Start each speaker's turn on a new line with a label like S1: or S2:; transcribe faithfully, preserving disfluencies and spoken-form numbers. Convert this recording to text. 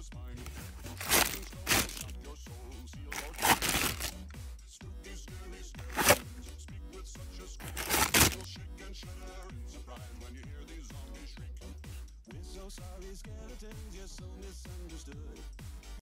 S1: spine. Something slow will shock your soul, seal your time. Spooky, scary skeletons speak with such a scream. You'll shake and shudder in surprise when you hear these zombies shriek. We're so sorry, skeletons, you're so misunderstood.